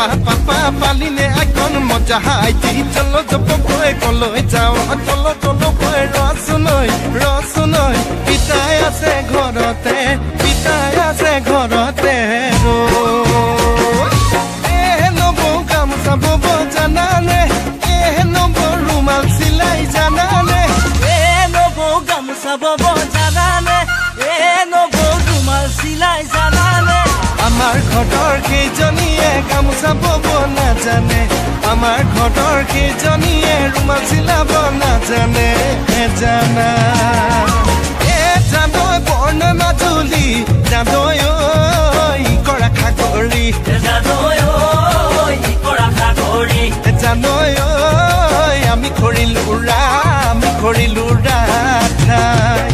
papa পালিনে এখন মজা হাইতি চলো জপকৈ কলৈ যাওঁ চলো চলো কৈ ৰচুনৈ পিতাই আছে ঘৰতে নবৌ গামোচা বব জানানে নবৌ ৰুমাল চিলাই জানানে নবৌ গামোচা বব জানানে নবৌ ৰুমাল চিলাই জানানে আমাৰ ঘৰৰ কেইজনীয়ে গামোচা বব নাজানে আমাৰ ঘৰৰ কেইজনীয়ে ৰুমাল চিলাব নাজানে জানা জানৈ বৰ্ণ মাজুলী জানৈ কৰা খাগৰি জানৈ আমি কৰিলো ৰাধা